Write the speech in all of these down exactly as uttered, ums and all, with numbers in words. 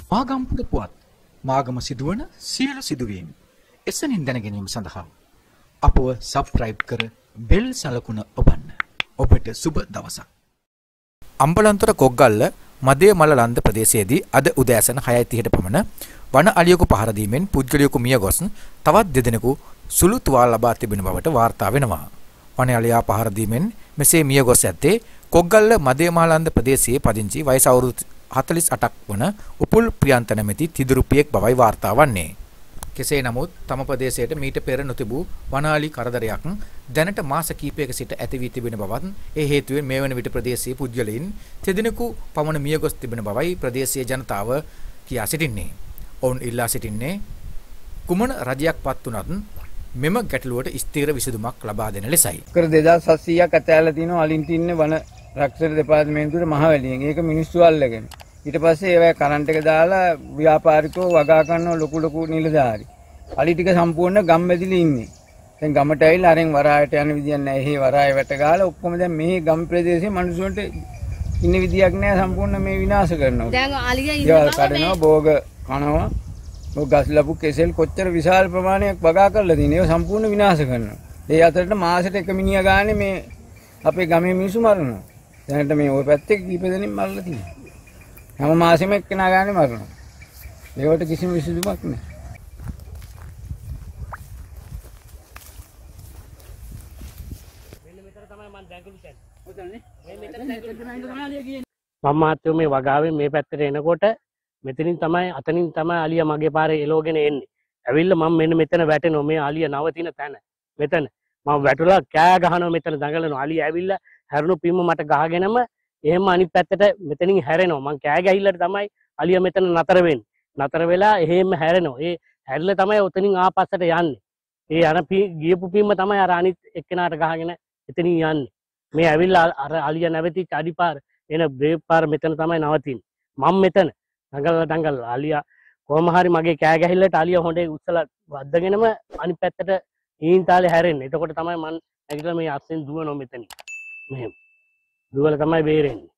මාගම්පුර පුවත් මාගම සිදුවන සියලු සිදුවීම් එසනින් දැන ගැනීම සඳහා අපව සබ්ස්ක්‍රයිබ් කර බෙල් සලකුණ ඔබන්න. ඔබට සුබ දවසක්. අම්බලන්තොට කොග්ගල්ල මදේ මල ලන්ද ප්‍රදේශයේදී අද උදෑසන හයයි තිහට පමණ වන අලියෙකු පහර දීමෙන් පුද්ගලයෙකු මිය ගොස් තවත් දෙදෙනෙකු සුළු තුවාල ලබා තිබෙන බවට වාර්තා වෙනවා. වන අලියා පහර දීමෙන් මෙසේ මිය ගොස් ඇත්තේ කොග්ගල්ල මදේ මහ ලන්ද ප්‍රදේශයේ පදිංචි වයස අවුරුදු හතළිස් අටක් වන උපුල් ප්‍රියන්ත නැමැති තිදුරුපියෙක් බවයි වාර්තා වන්නේ. කෙසේ නමුත් තම ප්‍රදේශයට මීට පෙර නොතිබූ වනාලි කරදරයක් දැනට මාස කිහිපයක සිට ඇති වී තිබෙන බවත් ඒ හේතුවෙන් මේ වන විට ප්‍රදේශයේ පුද්ගලයන් තෙදෙනෙකු පමණ මිය ගොස් තිබෙන බවයි ප්‍රදේශීය ජනතාව කියා සිටින්නේ. ඔවුන් ඉල්ලා සිටින්නේ කුමන රජයක් පත් වුණත් මෙම ගැටලුවට ස්ථීර විසඳුමක් ලබා දෙන ලෙසයි. කර දෙදාස් හත්සීයක් අතෑරලා තිනවා අලින්ට ඉන්නේ වන රක්ෂක දෙපාර්තමේන්තුවේ මහවැලියෙන්. ඒක මිනිස්සු අල්ලගෙන. ඊට පස්සේ ඒවා කරන්ට් එක දාලා ව්‍යාපාරිකව වගා කරන ලොකු ලොකු නිලධාරි. අලි ටික සම්පූර්ණ ගම් බැදිලා ඉන්නේ. දැන් ගමට ඇවිල්ලා අරෙන් වරායට යන විදියක් නැහැ. එහෙ වරාය වැට ගාලා ඔක්කොම දැන් මේ ගම් ප්‍රදේශයේ මිනිස්සුන්ට ඉන්න විදියක් නැහැ. සම්පූර්ණ මේ විනාශ කරනවා. දැන් අලියා ඉන්නවා කඩනවා භෝග කනවා. ඔය ගස් ලැබු කෙසෙල් කොච්චර විශාල ප්‍රමාණයක් වගා කරලා තියෙනවා. ඒක සම්පූර්ණ විනාශ කරනවා. ඒ අතරට මාසෙට එක මිනිහා ගානේ මේ අපේ ගමේ මිනිස්සු මරනවා. දැනට මේ ওই පැත්තේ කීප දෙනෙක් මරලා තියෙනවා. හැම මාසෙම එක්කෙනා ගානේ මරනවා. ඒවට කිසිම විසඳුමක් නැහැ. මම මාත්‍යෝ මේ වගාවෙන් මේ පැත්තට එනකොට මෙතනින් තමයි අතනින් තමයි අලියා මගේ පාරේ එලෝගෙන එන්නේ. ඇවිල්ලා මම මෙන්න මෙතන වැටෙනවා. මේ අලියා නවතින තැන. මෙතන මම වැටුලා කෑ ගහනවා මෙතන දඟලනවා. අලියා ඇවිල්ලා හැරුණු පිම්ම මට ගහගෙනම එහෙම අනිත් පැත්තට මෙතනින් හැරෙනවා. මං කෑ ගහILLට තමයි අලියා මෙතන නතර වෙන්නේ. නතර වෙලා එහෙම හැරෙනවා. ඒ හැරිලා තමයි උතනින් ආපස්සට යන්නේ. ඒ අර ගියපු පිම්ම තමයි අර අනිත් එක්කෙනාට ගහගෙන එතනින් යන්නේ. මේ ඇවිල්ලා අර අලියා නැවතිච්ච අඩිපාර එන බ්‍රේක් පාර මෙතන තමයි නවතින්නේ. මම මෙතන දඟලලා දඟලලා අලියා කොහොම හරි මගේ කෑ ගහILLට අලියා හොඬේ උස්සලා වද්දගෙනම අනිත් පැත්තට ඊන් තාලේ හැරෙන්නේ. එතකොට තමයි මම නැගිටලා මේ අස්සෙන් දුවනවා මෙතනින්. මෙහෙම දුවලා තමයි බේරෙන්නේ.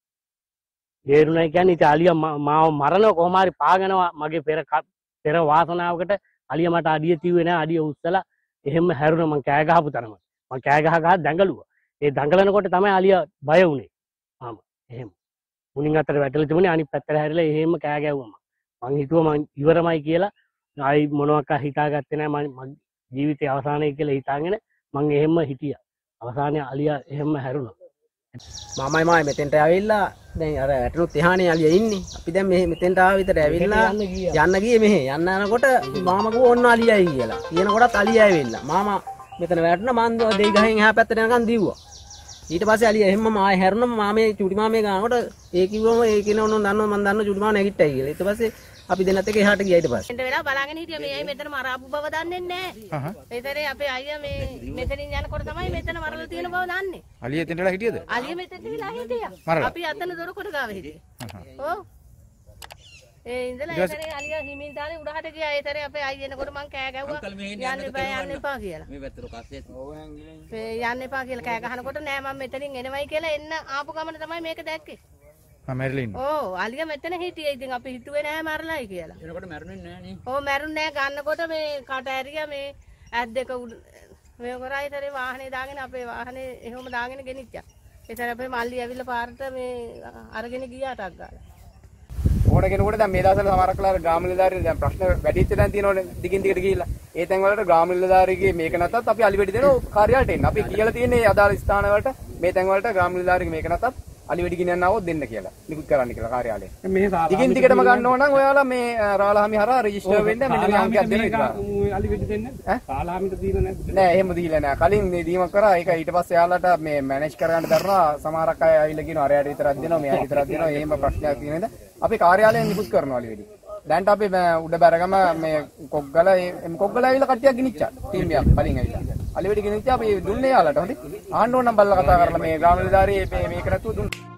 බේරුණා කියන්නේ ඉතින් අලියා මාව මරනවා කොහොම හරි පාගනවා. මගේ පෙර පෙර වාසනාවකට අලියා මට අඩිය තියුවේ නැහැ. අඩිය උස්සලා එහෙම හැරුණා. මං කෑ ගහපු තරම. මං කෑ ගහ ගහ දඟලුවා. ඒ දඟලනකොට තමයි අලියා බය වුනේ. ආම එහෙම. මුණින් අතර වැටලා තිබුණේ අනිත් පැත්තට හැරිලා එහෙම කෑ ගැව්වම. මං හිතුවා මං ඉවරමයි කියලා. ආයි මොනවාක් හිතාගත්තේ නැහැ. මම ජීවිතේ අවසානයේ කියලා හිතාගෙන මං එහෙම හිටියා. අවසානයේ අලියා එහෙම හැරුණා. මාමයි මායි මෙතෙන්ට ඇවිල්ලා දැන් අර වැටුණුත් එහානේ අලියා ඉන්නේ. අපි දැන් මෙහෙ මෙතෙන්ට ආව විතර ඇවිල්ලා යන්න ගියේ මෙහෙ. යන්න යනකොට මාමා කිව්වා ඔන්න අලියයි කියලා. කියනකොටත් අලියා ඇවිල්ලා. මාමා මෙතන වැටුණා මං දෙයි ගහෙන් එහා පැත්තට යනකම් දිව්වා. ඊට පස්සේ අලියා එහෙමම ආයෙ හැරුණා. මාමේ චුටි මාමේ ගානකොට ඒ කිව්වම ඒ කියන ඕන දන්නවා මං දන්නවා චුටි මාමා නැගිට්ටයි කියලා. ඊට පස්සේ අපි දෙන්නත් එක එහාට ගියා ඊට පස්සේ. එන්න වෙලාව බලාගෙන හිටියා මේ අය මෙතන මරාපු බව දන්නේ නැහැ. ඒතරේ අපේ අයියා මේ මෙතනින් යනකොට තමයි මෙතන මරලා තියෙන බව දන්නේ. අලිය එතනට වෙලා හිටියද? අලිය මෙතනට වෙලා හිටියා. අපි අතන දොර කොට ගාව හිටියේ. ඔව්. ඒ ඉඳලා ඒතරේ අලියා හිමින් තාලේ උඩහට ගියා. ඒතරේ අපේ අයියා එනකොට මං කෑ ගැව්වා. යන්න එපා යන්න එපා කියලා. මේ පැත්තට කස්සේ. ඔව් යන්න යන්න එපා කියලා කෑ ගහනකොට නෑ මම මෙතනින් එනවයි කියලා එන්න ආපු ගමන තමයි මේක දැක්කේ. මම මැරිලා ඉන්නේ. ඔව් අලියා මෙතන හිටියේ. ඉතින් අපි හිතුවේ නෑ මරලයි කියලා. එනකොට මැරුණේ නෑ නේ. ඔව් මැරුන්නේ නෑ. ගන්නකොට මේ කට ඇරියා මේ ඇස් දෙක මේ කරායිතරේ වාහනේ දාගෙන අපේ වාහනේ එහෙම දාගෙන ගෙනිච්චා. ඒතර අපේ මල්ලි ඇවිල්ලා පාරට මේ අරගෙන ගියාටක් ගාලා. ඕන කෙනෙකුට දැන් මේ දවස්වල සමහරක් වෙලාවට ග්‍රාම නිලධාරිය දැන් ප්‍රශ්න වැඩිච්ච දැන් තියෙනවනේ දිගින් දිගට ගිහිල්ලා. ඒ තැන් වලට ග්‍රාම නිලධාරියගේ මේක නැත්තත් අපි අලි වෙඩි දෙන කාර්යාලයට එන්න. අපි කියලා තියෙන්නේ අදාළ ස්ථාන වලට මේ තැන් වලට ග්‍රාම නිලධාරියගේ මේක නැත්තත් අලි වෙඩි ගෙනියන්න આવොත් දෙන්න කියලා. නිකුත් කරන්න කියලා කාර්යාලයේ. මේ දිගින් දිගටම ගන්න ඕන නම් ඔයාලා මේ රාලහාමි හරහා රෙජිස්ටර් වෙන්න මෙන්න මේ අංකයක් දෙන්න විතරයි. අලි වෙඩි දෙන්න ඈ රාලහාමිට දීලා නැද්ද? නෑ එහෙම දීලා නෑ. කලින් මේ දීමක් කරා ඒක ඊට පස්සේ එයාලට මේ මැනේජ් කරගන්න දරනවා. සමහරක් අය ඇවිල්ලා කියනවා අරයට විතරක් දෙනවා මෙයාට විතරක් දෙනවා. එහෙම ප්‍රශ්නයක් තියෙන නේද? අපි කාර්යාලයෙන් නිකුත් කරනවා අලි වෙඩි. දැන්ට අපි උඩ බැරගම මේ කොග්ගල මේ කොග්ගල ඇවිල්ලා කට්ටියක් ගෙනිච්චා. ටීම් එකක් කලින් ඇවිල්ලා. අලි වෙඩි ගෙනිච්චා අපි දුන්නේ යාලට හොඳේ. ආන්න ඕන නම් බල්ලා කතා කරලා මේ ග්‍රාම නිලධාරියේ මේක නැතුව දුන්නා.